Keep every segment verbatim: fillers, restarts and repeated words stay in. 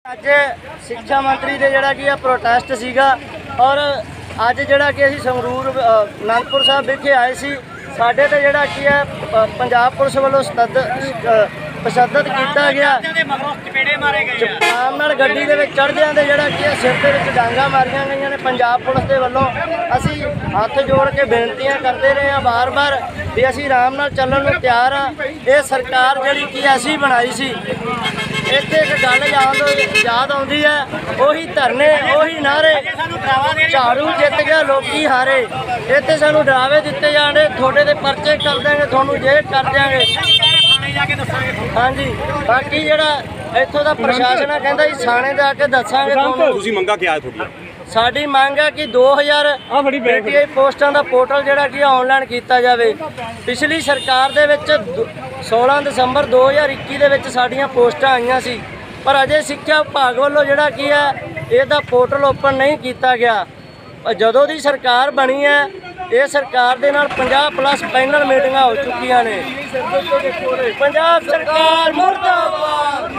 ਅੱਜ ਸਿੱਖਿਆ ਮੰਤਰੀ ਦੇ ਜਿਹੜਾ ਕੀ ਆ ਪ੍ਰੋਟੈਸਟ ਸੀਗਾ ਔਰ ਅੱਜ ਜਿਹੜਾ ਕਿ ਅਸੀਂ ਸੰਗਰੂਰ ਅਨੰਦਪੁਰ ਸਾਹਿਬ ਵਿਖੇ ਆਏ ਸੀ। ਸਾਡੇ ਤੇ ਜਿਹੜਾ ਕੀ ਆ ਪੰਜਾਬ ਪੁਲਿਸ ਵੱਲੋਂ ਸਤਦ ਤਸ਼ੱਦਦ ਕੀਤਾ ਗਿਆ। ਆਮ ਨਾਲ ਗੱਡੀ ਦੇ ਵਿੱਚ ਚੜ੍ਹਦਿਆਂ ਦੇ ਜਿਹੜਾ ਕੀ ਆ ਸਿਰ ਦੇ ਵਿੱਚ ਡਾਂਗਾ ਮਾਰੀਆਂ ਗਈਆਂ ਨੇ। ਪੰਜਾਬ ਪੁਲਿਸ ਦੇ ਵੱਲੋਂ ਅਸੀਂ ਹੱਥ ਜੋੜ ਕੇ ਬੇਨਤੀਆਂ ਕਰਦੇ ਰਹੇ ਹਾਂ ਬਾਰ-ਬਾਰ ਵੀ ਅਸੀਂ ਆਰਾਮ ਨਾਲ ਚੱਲਣ ਨੂੰ ਤਿਆਰ ਹਾਂ। ਇਹ ਸਰਕਾਰ ਜਿਹੜੀ ਕੀ ਅਸੀਂ ਬਣਾਈ ਸੀ, ਇੱਥੇ ਇੱਕ ਗੱਲ ਯਾਦ ਯਾਦ ਆਉਂਦੀ ਹੈ, ਉਹੀ ਧਰਨੇ ਉਹੀ ਨਾਰੇ, ਝਾੜੂ ਜਿੱਤ ਗਿਆ ਲੋਕੀ ਹਾਰੇ। ਇੱਥੇ ਸਾਨੂੰ ਡਰਾਵੇ ਦਿੱਤੇ ਜਾਣੇ, ਤੁਹਾਡੇ ਦੇ ਪਰਚੇ ਕਰ ਦਿਆਂਗੇ, ਤੁਹਾਨੂੰ ਜੇਲ੍ਹ ਕਰ ਦਿਆਂਗੇ। ਹਾਂਜੀ, ਬਾਕੀ ਜਿਹੜਾ ਇੱਥੋਂ ਦਾ ਪ੍ਰਸ਼ਾਸਨ ਆ ਕਹਿੰਦਾ ਜੀ ਥਾਣੇ ਜਾ ਕੇ ਦੱਸਾਂਗੇ ਤੁਹਾਨੂੰ। ਤੁਸੀਂ ਮੰਗਾ ਕੀ ਆ ਤੁਹਾਡੀ? ਸਾਡੀ ਮੰਗ ਹੈ ਕਿ ਦੋ ਹਜ਼ਾਰ ਪੀਟੀਆਈ ਪੋਸਟਾਂ ਦਾ ਪੋਰਟਲ ਜਿਹੜਾ ਕਿ ਆਨਲਾਈਨ ਕੀਤਾ ਜਾਵੇ। ਪਿਛਲੀ ਸਰਕਾਰ ਦੇ ਵਿੱਚ ਸੋਲਾਂ ਦਸੰਬਰ ਦੋ ਹਜ਼ਾਰ ਇੱਕੀ ਦੇ ਵਿੱਚ ਸਾਡੀਆਂ ਪੋਸਟਾਂ ਆਈਆਂ ਸੀ, ਪਰ ਅਜੇ ਸਿੱਖਿਆ ਵਿਭਾਗ ਵੱਲੋਂ ਜਿਹੜਾ ਕੀ ਹੈ ਇਹਦਾ ਪੋਰਟਲ ਓਪਨ ਨਹੀਂ ਕੀਤਾ ਗਿਆ। ਜਦੋਂ ਦੀ ਸਰਕਾਰ ਬਣੀ ਹੈ ਇਹ ਸਰਕਾਰ ਦੇ ਨਾਲ ਪੰਜਾਹ ਪਲੱਸ ਪੈਨਲ ਮੀਟਿੰਗਾਂ ਹੋ ਚੁੱਕੀਆਂ ਨੇ। ਪੰਜਾਬ ਸਰਕਾਰ ਮੁਰਦਾਬਾਦ,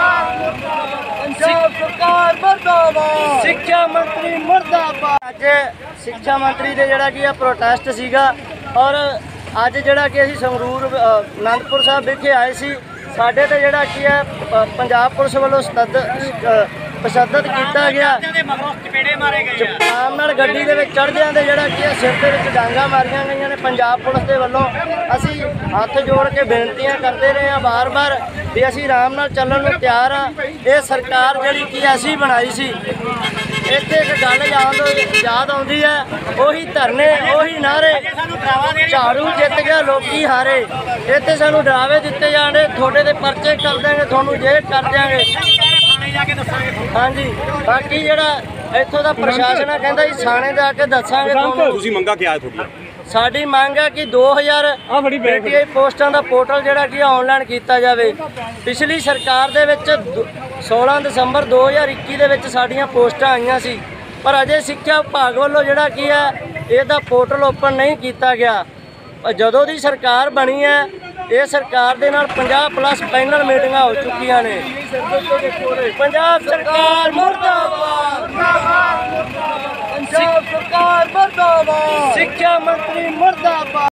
ਪੰਜਾਬ ਸਰਕਾਰ ਮੁਰਦਾਬਾਦ, ਸਿੱਖਿਆ ਮੰਤਰੀ ਮੁਰਦਾਬਾਦ। ਅੱਜ ਸਿੱਖਿਆ ਮੰਤਰੀ ਦੇ ਜਿਹੜਾ ਕੀ ਆ ਪ੍ਰੋਟੈਸਟ ਸੀਗਾ ਔਰ ਅੱਜ ਜਿਹੜਾ ਕਿ ਅਸੀਂ ਸੰਗਰੂਰ ਅਨੰਦਪੁਰ ਸਾਹਿਬ ਵਿਖੇ ਆਏ ਸੀ। ਸਾਡੇ ਤੇ ਜਿਹੜਾ ਕੀ ਆ ਪੰਜਾਬ ਪੁਲਿਸ ਵੱਲੋਂ ਸਤਦ ਤਸ਼ੱਦਦ ਕੀਤਾ ਗਿਆ। ਆਮ ਨਾਲ ਗੱਡੀ ਦੇ ਵਿੱਚ ਚੜ੍ਹਦਿਆਂ ਦੇ ਜਿਹੜਾ ਕੀ ਆ ਸਿਰ ਦੇ ਵਿੱਚ ਡਾਂਗਾ ਮਾਰੀਆਂ ਗਈਆਂ ਨੇ। ਪੰਜਾਬ ਪੁਲਿਸ ਦੇ ਵੱਲੋਂ ਅਸੀਂ ਹੱਥ ਜੋੜ ਕੇ ਬੇਨਤੀਆਂ ਕਰਦੇ ਰਹੇ ਹਾਂ ਬਾਰ-ਬਾਰ ਵੀ ਅਸੀਂ ਆਰਾਮ ਨਾਲ ਚੱਲਣ ਨੂੰ ਤਿਆਰ ਹਾਂ। ਇਹ ਸਰਕਾਰ ਜਿਹੜੀ ਕੀ ਅਸੀਂ ਬਣਾਈ ਸੀ, ਇੱਥੇ ਇੱਕ ਗੱਲ ਯਾਦ ਯਾਦ ਆਉਂਦੀ ਹੈ, ਉਹੀ ਧਰਨੇ ਉਹੀ ਨਾਰੇ, ਝਾੜੂ ਜਿੱਤ ਗਿਆ ਲੋਕੀ ਹਾਰੇ। ਇੱਥੇ ਸਾਨੂੰ ਡਰਾਵੇ ਦਿੱਤੇ ਜਾਣੇ, ਤੁਹਾਡੇ ਦੇ ਪਰਚੇ ਕਰ ਦਿਆਂਗੇ, ਤੁਹਾਨੂੰ ਜੇਲ੍ਹ ਕਰ ਦਿਆਂਗੇ। ਹਾਂਜੀ, ਬਾਕੀ ਜਿਹੜਾ ਇੱਥੋਂ ਦਾ ਪ੍ਰਸ਼ਾਸਨ ਆ ਕਹਿੰਦਾ ਜੀ ਥਾਣੇ ਜਾ ਕੇ ਦੱਸਾਂਗੇ ਤੁਹਾਨੂੰ। ਤੁਸੀਂ ਮੰਗਾ ਕੀ ਆ ਤੁਹਾਡੀ? ਸਾਡੀ ਮੰਗ ਹੈ ਕਿ ਦੋ ਹਜ਼ਾਰ ਪੀਟੀਆਈ ਪੋਸਟਾਂ ਦਾ ਪੋਰਟਲ ਜਿਹੜਾ ਕਿ ਆਨਲਾਈਨ ਕੀਤਾ ਜਾਵੇ। ਪਿਛਲੀ ਸਰਕਾਰ ਦੇ ਵਿੱਚ ਸੋਲਾਂ ਦਸੰਬਰ ਦੋ ਹਜ਼ਾਰ ਇੱਕੀ ਦੇ ਵਿੱਚ ਸਾਡੀਆਂ ਪੋਸਟਾਂ ਆਈਆਂ ਸੀ, ਪਰ ਅਜੇ ਸਿੱਖਿਆ ਵਿਭਾਗ ਵੱਲੋਂ ਜਿਹੜਾ ਕੀ ਹੈ ਇਹਦਾ ਪੋਰਟਲ ਓਪਨ ਨਹੀਂ ਕੀਤਾ ਗਿਆ। ਜਦੋਂ ਦੀ ਸਰਕਾਰ ਬਣੀ ਹੈ ਇਹ ਸਰਕਾਰ ਦੇ ਨਾਲ ਪੰਜਾਹ ਪਲੱਸ ਪੈਨਲ ਮੀਟਿੰਗਾਂ ਹੋ ਚੁੱਕੀਆਂ ਨੇ। ਪੰਜਾਬ ਸਰਕਾਰ ਮੁਰਦਾਬਾਦ, ਪੰਜਾਬ ਸਰਕਾਰ ਮੁਰਦਾਬਾਦ, ਸਿੱਖਿਆ ਮੰਤਰੀ ਮੁਰਦਾਬਾਦ।